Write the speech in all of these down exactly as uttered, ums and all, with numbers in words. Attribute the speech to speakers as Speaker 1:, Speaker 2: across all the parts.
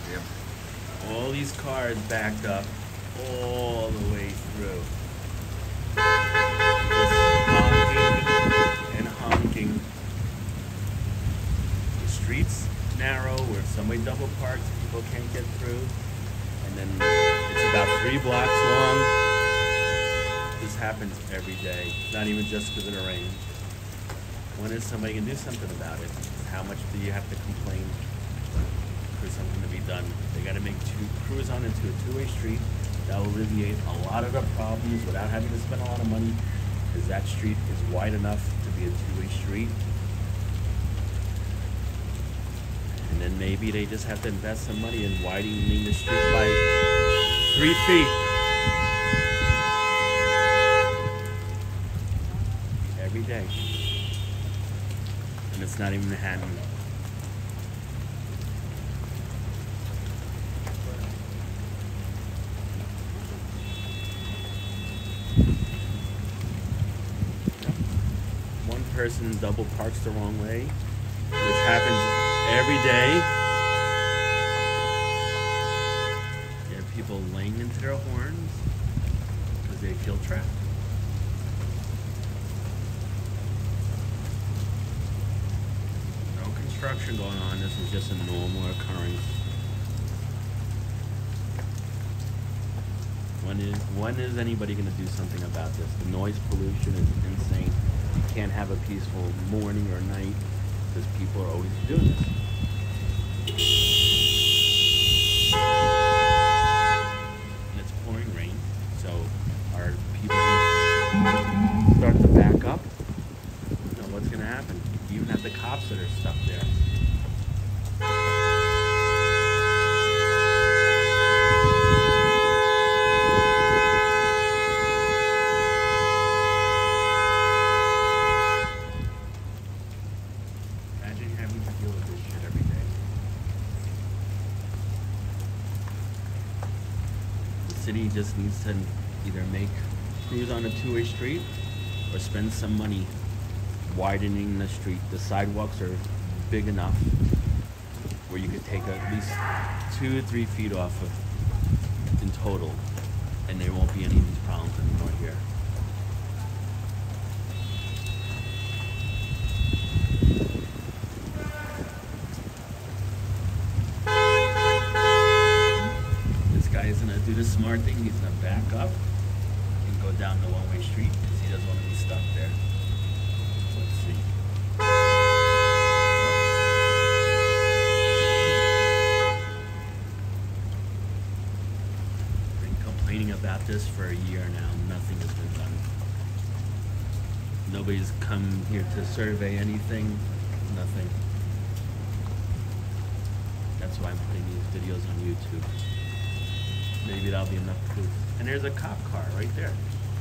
Speaker 1: Yep. All these cars backed up all the way through. Just honking and honking. The street's narrow where somebody double parks, people can't get through. And then it's about three blocks long. This happens every day, not even just because of the rain. When is somebody going to do something about it? How much do you have to complain for something to be done? They got to make two Curzon into a two-way street. That will alleviate a lot of the problems without having to spend a lot of money, because that street is wide enough to be a two-way street. And then maybe they just have to invest some money in widening the street by three feet. Every day. And it's not even Manhattan. One person double parks the wrong way, which happens every day. You have people laying into their horns because they feel trapped. No construction going on. This is just a normal occurrence. When is when is anybody going to do something about this? The noise pollution is insane. You can't have a peaceful morning or night because people are always doing this. And it's pouring rain, so are people start to back up? You know what's going to happen? You even have the cops that are stuck there. Imagine having to deal with this shit every day. The city just needs to either make Curzon a two-way street or spend some money widening the street. The sidewalks are big enough where you could take at least two or three feet off of in total, and there won't be any of these problems anymore here. This guy is gonna do the smart thing. He's gonna back up and go down the one-way street because he doesn't want to be stuck there. Let's see. Been complaining about this for a year now. Nothing has been done. Nobody's come here to survey anything. Nothing. That's why I'm putting these videos on YouTube. Maybe that'll be enough proof. And there's a cop car right there.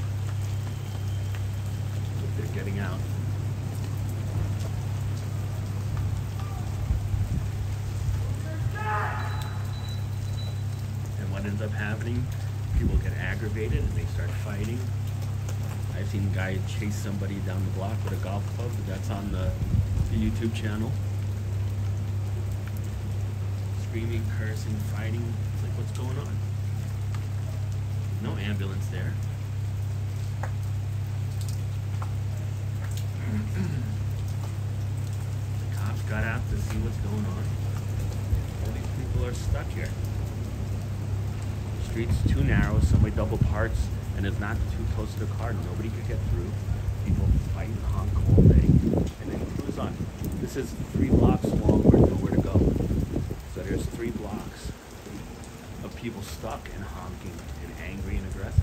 Speaker 1: Look, they're getting out. And what ends up happening, people get aggravated and they start fighting. I've seen a guy chase somebody down the block with a golf club. That's on the, the YouTube channel. Screaming, cursing, fighting. It's like, what's going on? No ambulance there. The cops got out to see what's going on. All these people are stuck here. The street's too narrow, somebody double parks, and it's not too close to the car. Nobody could get through. People fight and honk all day. And then Curzon. This is three blocks long where nowhere to go. So there's three blocks of people stuck and honking and angry and aggressive.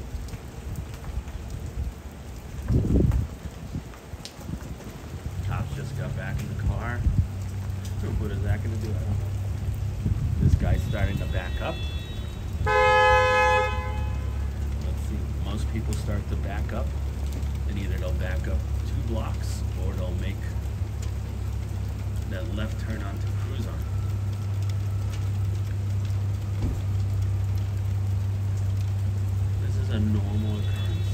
Speaker 1: Cops just got back in the car. What is that going to do? I don't know. This guy's starting to back up. Let's see. Most people start to back up, and either they'll back up two blocks or they'll make that left turn onto Curzon. This is a normal occurrence.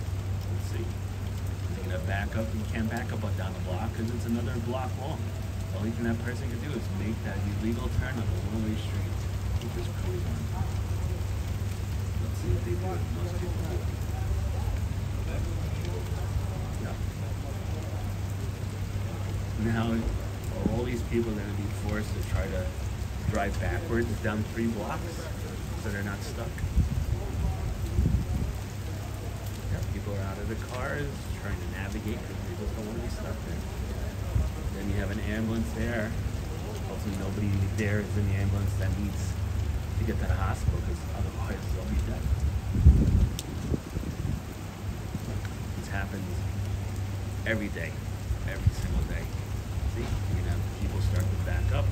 Speaker 1: Let's see. You're gonna back up. You can't back up down the block because it's another block long. All even that person can do is make that illegal turn on a one-way street. You just cruise on. Let's see if they do it. Most people do it. Yeah. Now, are all these people going to be forced to try to drive backwards down three blocks so they're not stuck? Yeah, people are out of the cars trying to navigate because they just don't want to be stuck there. Then you have an ambulance there. Hopefully nobody there is in the ambulance that needs to get to the hospital because otherwise they'll be dead. This happens every day, every single day. See, you're gonna have people start to back up.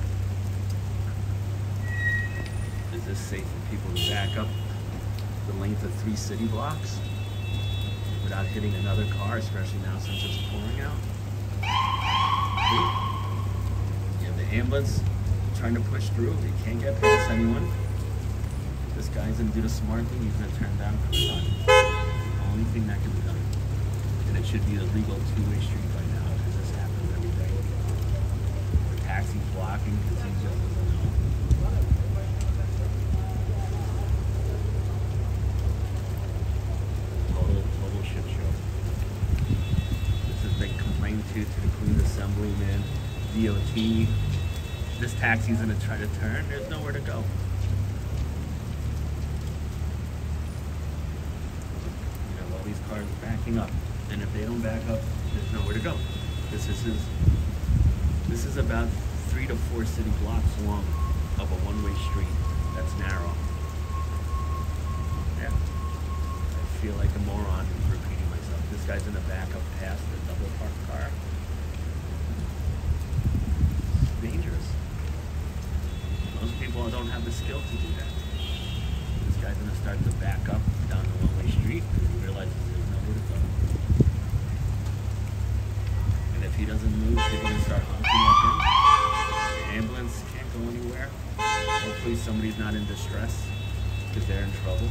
Speaker 1: Is this safe for people to back up the length of three city blocks without hitting another car, especially now since it's pouring out? You have the ambulance trying to push through. They can't get past anyone. This guy's gonna do the smart thing. He's gonna turn down Curzon. The only thing that can be done. And it should be a legal two-way street by now because this happens every day. The taxi's blocking because he just doesn't know. Total, total shit show. This has been complained to to the Queen Assemblyman, D O T. This taxi's gonna try to turn. There's nowhere to go. You have all these cars backing up, and if they don't back up, there's nowhere to go. This is his, this is about three to four city blocks long of a one-way street that's narrow. Yeah, I feel like a moron repeating myself. This guy's gonna back up past the double parked car. It's dangerous. Most people don't have the skill to do that. This guy's gonna start to back up down the one-way street because he realizes there's nowhere to go. And if he doesn't move, people are gonna start honking at him. The ambulance can't go anywhere. Hopefully somebody's not in distress because they're in trouble.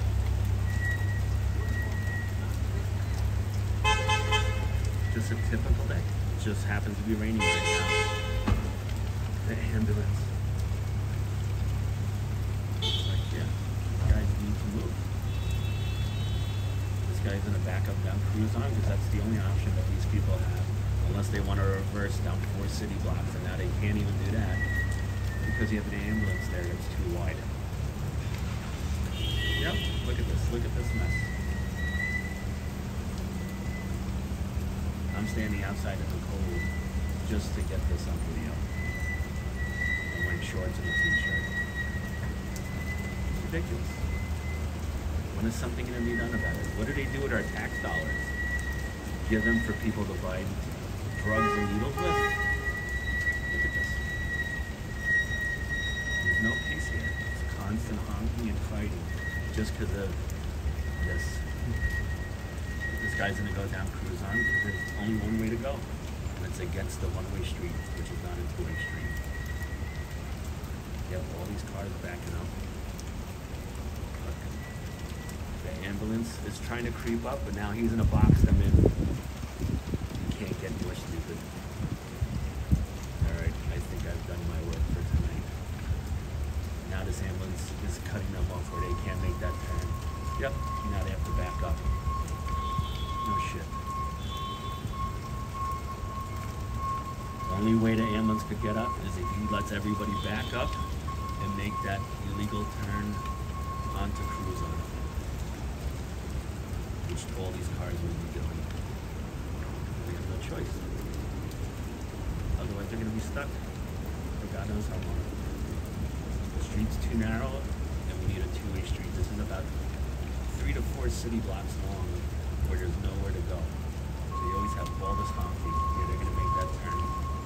Speaker 1: Just a typical day. It just happens to be raining right now. The ambulance. It's like, yeah, these guys need to move. This guy's gonna back up down Curzon because that's the only option that these people have. Unless they want to reverse down four city blocks, and now they can't even do that because you have an ambulance there that's too wide. Yep, look at this, look at this mess. I'm standing outside in the cold just to get this on video. I'm wearing shorts and a t-shirt. It's ridiculous. When is something going to be done about it? What do they do with our tax dollars? Give them for people to buy drugs and needles with? Look at this. There's no peace here. It's constant honking and fighting just because of this. This guy's gonna go down Curzon because there's only one way to go. And it's against the one-way street, which is not a two-way street. You have all these cars backing up. Look. The ambulance is trying to creep up, but now he's gonna box them in. You can't get more stupid. Alright, I think I've done my work for tonight. Now this ambulance is cutting them off where they can't make that turn. Yep, now they have to back up. No shit. The only way the ambulance could get up is if he lets everybody back up and make that illegal turn onto Curzon, which all these cars will be doing. They have no choice. Otherwise they're going to be stuck for God knows how long. The street's too narrow and we need a two-way street. This is about three to four city blocks long where there's nowhere to go. So you always have all this honking. Yeah, they're gonna make that turn.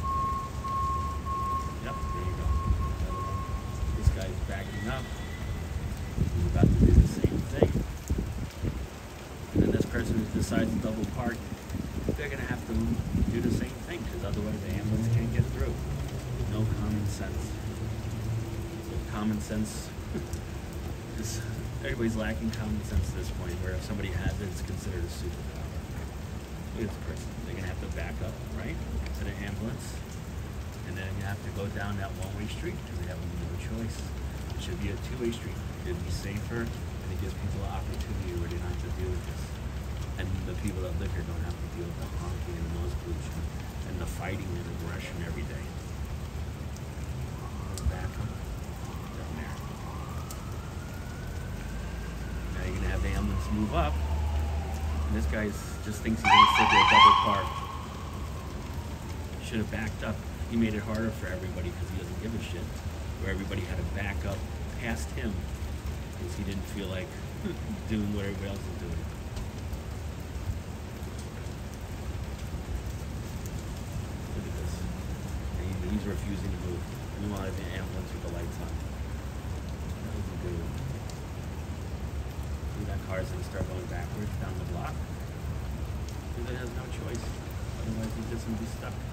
Speaker 1: Yep, there you go. This guy's backing up. He's about to do the same thing. And then this person who decides to double park, they're gonna have to do the same thing because otherwise the ambulance can't get through. No common sense. So common sense is everybody's lacking common sense at this point, where if somebody has it, it's considered a superpower. Look at this person. They're going to have to back up, right, to the ambulance, and then have to go down that one-way street because they have no choice. It should be a two-way street. It'd be safer, and it gives people an opportunity where they don't have to deal with this. And the people that live here don't have to deal with the honking and the noise pollution and the fighting and aggression every day. Back up down there. Now you're gonna have the ambulance move up, and this guy just thinks he's gonna sit there double parked. Should have backed up. He made it harder for everybody because he doesn't give a shit. Where everybody had to back up past him because he didn't feel like doing what everybody else is doing. Look at this. And he, he's refusing to move. We want to have an ambulance with the lights on. That was a good one. See, that car's going to start going backwards down the block. Because it has no choice. Otherwise, he's just going to be stuck.